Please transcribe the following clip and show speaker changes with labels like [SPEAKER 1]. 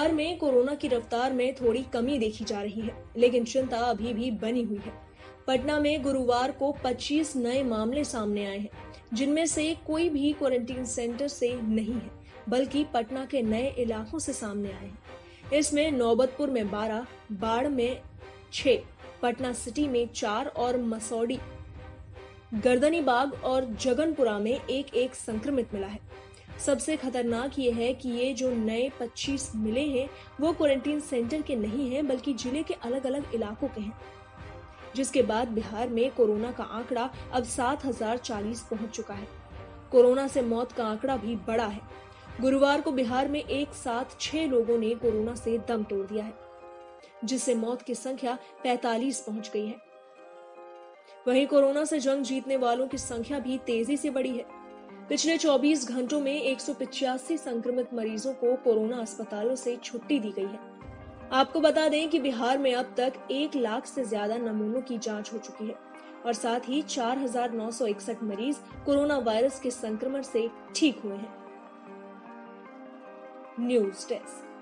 [SPEAKER 1] बिहार में कोरोना की रफ्तार में थोड़ी कमी देखी जा रही है, लेकिन चिंता अभी भी बनी हुई है। पटना में गुरुवार को 25 नए मामले सामने आए हैं, जिनमें से कोई भी क्वारंटीन सेंटर से नहीं है, बल्कि पटना के नए इलाकों से सामने आए हैं। इसमें नौबतपुर में 12, बाढ़ में 6, पटना सिटी में 4 और मसौडी, गर्दनीबाग और जगनपुरा में एक एक संक्रमित मिला है। सबसे खतरनाक ये है कि ये जो नए 25 मिले हैं वो क्वारंटीन सेंटर के नहीं हैं, बल्कि जिले के अलग अलग इलाकों के हैं, जिसके बाद बिहार में कोरोना का आंकड़ा अब 7040 पहुंच चुका है। कोरोना से मौत का आंकड़ा भी बड़ा है। गुरुवार को बिहार में एक साथ 6 लोगों ने कोरोना से दम तोड़ दिया है, जिससे मौत की संख्या 45 पहुंच गई है। वहीं कोरोना से जंग जीतने वालों की संख्या भी तेजी से बढ़ी है। पिछले 24 घंटों में 185 संक्रमित मरीजों को कोरोना अस्पतालों से छुट्टी दी गई है। आपको बता दें कि बिहार में अब तक 1 लाख से ज्यादा नमूनों की जांच हो चुकी है और साथ ही 4961 मरीज कोरोना वायरस के संक्रमण से ठीक हुए हैं। News desk.